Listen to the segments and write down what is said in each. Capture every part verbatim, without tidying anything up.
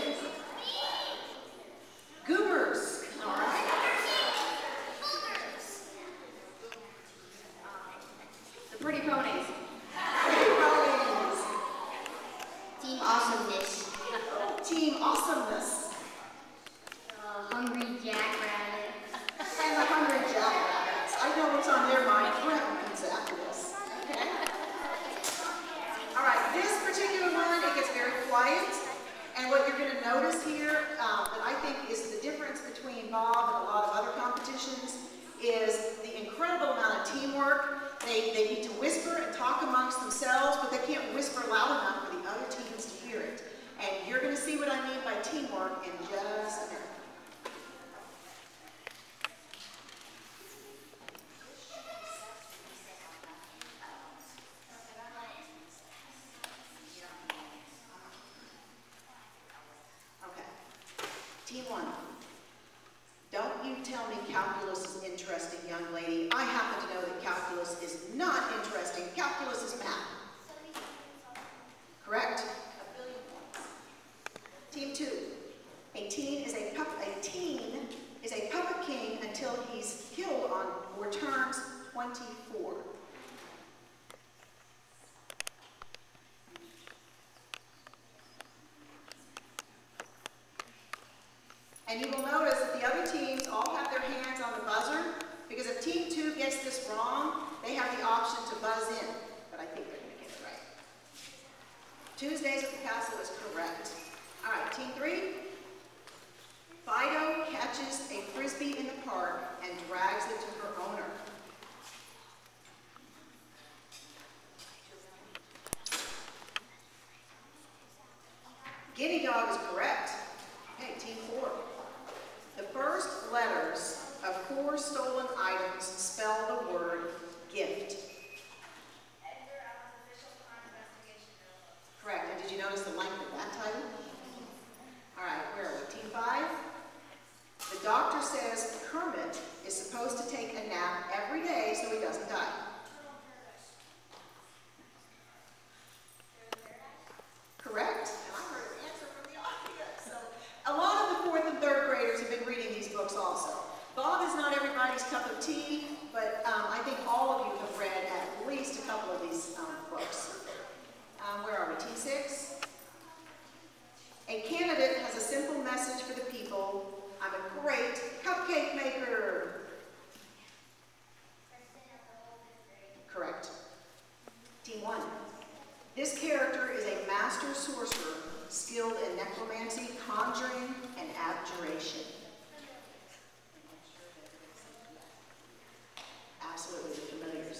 Goobers. All right. The Pretty Ponies. Pretty Ponies. Team Awesomeness. Team Awesomeness. Uh, Hungry Jackrabbit. And the Hungry Jackrabbits. I know what's on their mind. Brent comes after this. Okay? All right, this particular one, it gets very quiet. And what you're going to notice here, um, that I think is the difference between Bob and a lot of other competitions, is the incredible amount of teamwork. They, they need to whisper and talk amongst themselves, but they can't whisper loud enough for the other teams to hear it. And you're going to see what I mean by teamwork in just a minute. Team one, don't you tell me calculus is interesting, young lady. I happen to know that calculus is not interesting. Calculus is math. Correct? A billion points. Team two, a teen is a pup a teen is a puppet king until he's killed on four turns, twenty-four. And you will notice that the other teams all have their hands on the buzzer, because if team two gets this wrong, they have the option to buzz in. But I think they're going to get it right. Tuesdays at the Castle is correct. All right, team three. Fido catches a frisbee in the park and drags it to her owner. Guinea dog is correct. Okay, team four. The first letters of four stolen items spell the word gift. Correct. And did you notice the length of that title? All right, where are we? Team five. The doctor says Kermit is supposed to take a nap every day so he doesn't die. Correct. And I heard an answer from the audience. So a lot of the fourth and third graders have been reading these books also. Bob is not everybody's cup of tea, but um, I think all of you have read at least a couple of these um, books. Um, where are we? Team six. A candidate has a simple message for the people. I'm a great cupcake maker. Correct. Team one. This character is a master sorcerer skilled in necromancy, conjuring, and abjuration. Absolutely, the familiars.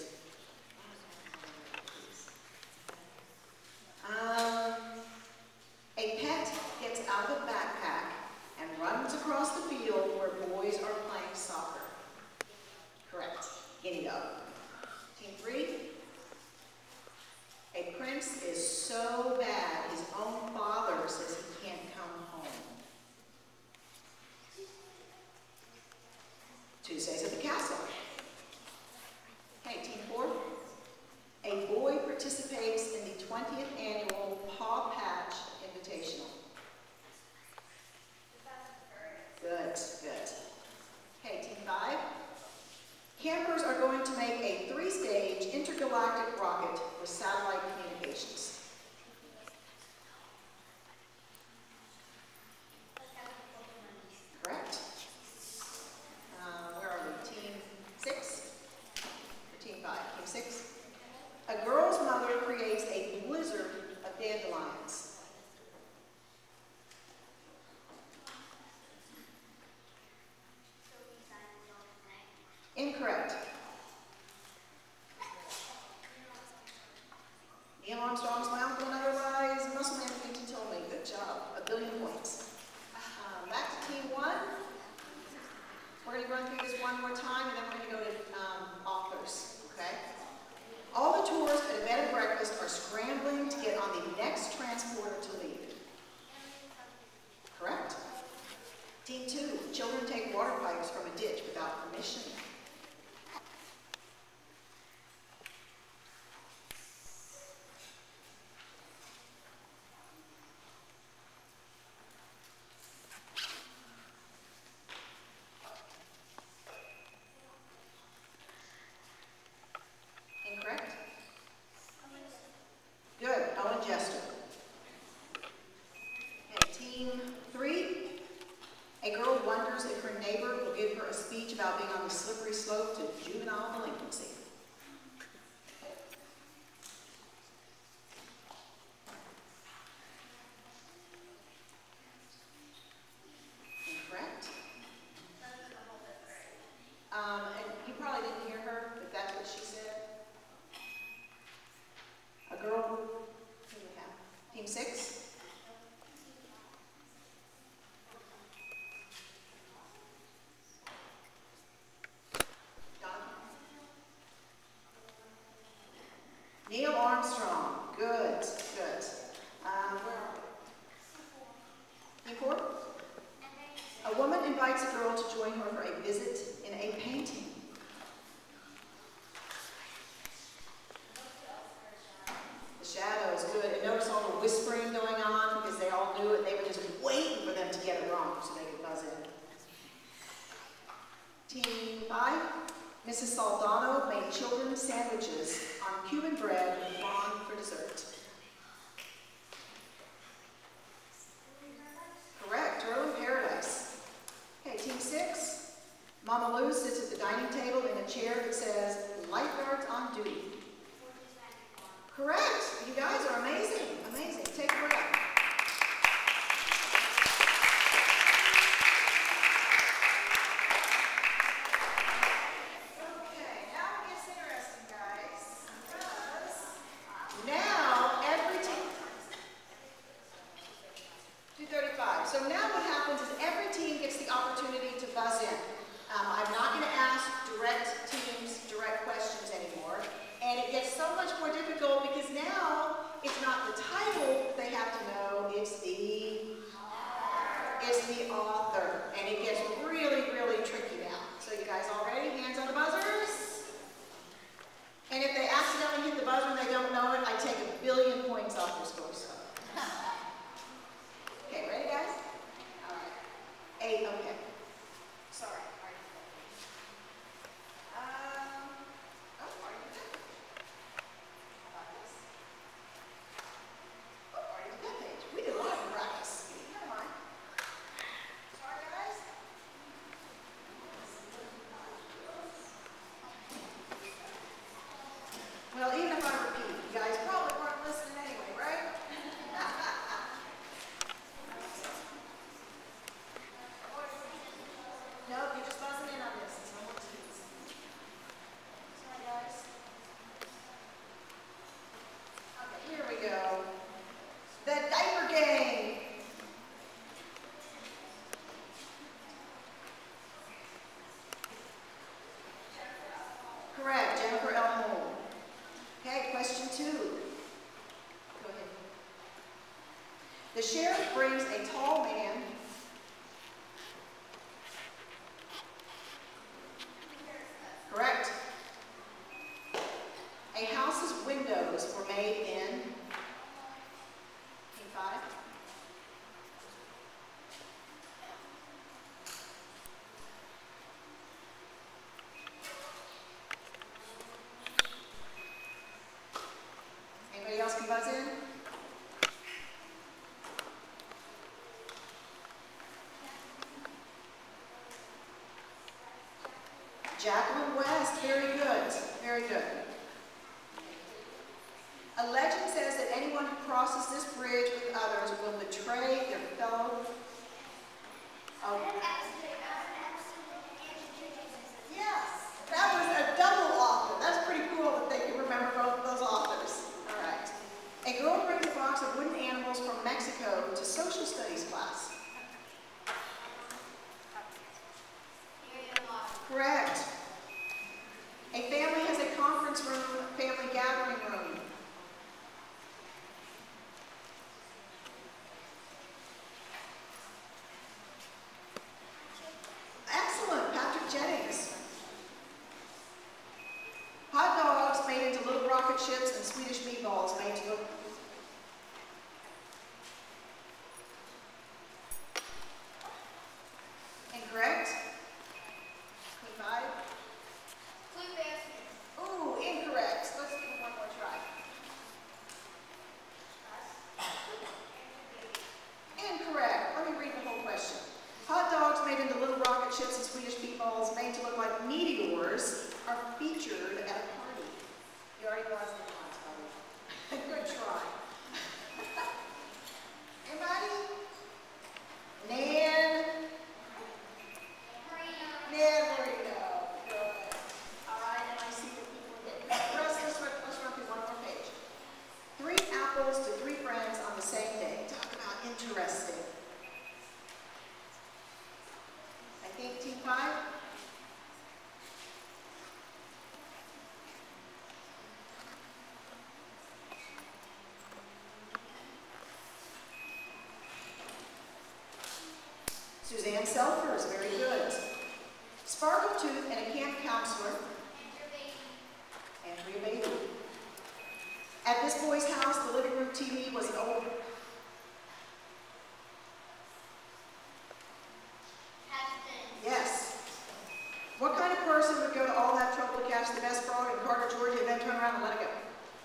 Um, a pet gets out of the backpack and runs across the field where boys are playing soccer. Correct. Guinea dog. Team three. A prince is so bad his own father says he can't come home. Tuesdays at the Castle. Okay, team four. A boy participates in the twentieth annual Paw Patch Invitational. Good, good. Okay, team five. Campers are going to make a three-stage intergalactic rocket with satellite communications. Correct. Uh, where are we? Team six? Or team five? Team six? A girl's mother creates a blizzard of dandelions. Incorrect. Neil Armstrong's Team three, a girl wonders if her neighbor will give her a speech about being on the slippery slope to juvenile delinquency. Incorrect. Um, and you probably didn't hear her, but that's what she said. A girl, who do we have? Team six. Neil Armstrong, good, good. Um, where are we? Team four? A woman invites a girl to join her for a visit in a painting. The Shadows, good. And notice all the whispering going on because they all knew it. They were just waiting for them to get it wrong so they could buzz in. Team five. Missus Saldano made children sandwiches on Cuban bread with flan for dessert. Correct, Early Paradise. Okay, team six. Mama Lou sits at the dining table in a chair that says, lifeguards on duty. Correct, you guys are amazing, amazing. Take a breath. So now what happens is every team gets the opportunity to buzz in. Um, I'm not going to ask direct teams direct questions anymore. And it gets so much more difficult because now it's not the title they have to know, it's the, it's the author. And it gets really, really tricky now. So you guys all ready? Hands on the buzzers. And if they accidentally hit the buzzer and they don't know it, I take a billion points off your score. So. Okay, ready guys? All right. Eight, okay. Sorry. All right. Um, oh, are you good? How about this? Oh, are you good page? We did a lot of practice. Never mind. Sorry guys. Well, even if I repeat, you guys probably weren't listening anyway, right? Nope, you're just buzzing in on this. It's no more teams. Sorry, guys. Okay, here we go. The diaper game. Correct, Jennifer L. Moore. Okay, question two. Go ahead. The sheriff brings a tall man. Correct. A house's windows were made in Team five. Anybody else can buzz in? Jacqueline West, very good, very good. A legend says that anyone who crosses this bridge with others will betray their fellow. Oh. Yes, that was a double author. That's pretty cool that they can remember both of those authors. All right. A girl brings a box of wooden animals from Mexico to social studies class. Correct. A family has a conference room, a family gathering room. yours are featured at a party. You already lost the once, buddy. Good try. Anybody? Nan? Nan Marino. Good. All right, and I see that people get the rest. Let's run, let's run through one more page. Three apples to three friends on the same day. Talk about interesting. I think team five. Suzanne Selfer is very good. Sparkle Tooth and a camp counselor. Andrea Bailey. At this boy's house, the living room T V was an old. Yes. What kind of person would go to all that trouble to catch the best frog in Carter, Georgia, and then turn around and let it go?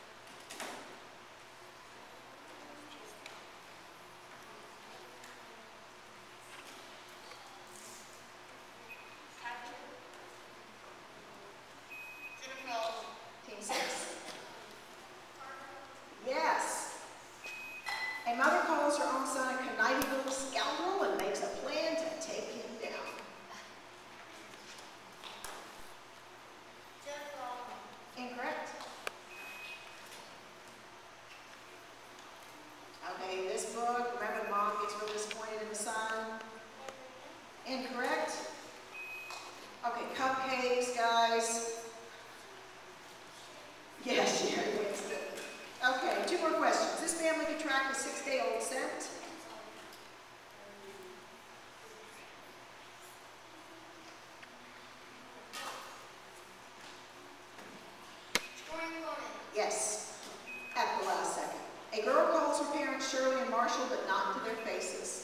Team six. Yes. A mother calls her own son a conniving little scoundrel and makes a plan to take him down. Incorrect. Okay, this book, remember the mom gets real disappointed in the son? Incorrect. Okay, cupcakes, guys. Yes, Jerry Winston. Okay, two more questions. This family could track a six-day-old scent. Yes, at the last second. A girl calls her parents Shirley and Marshall, but not to their faces.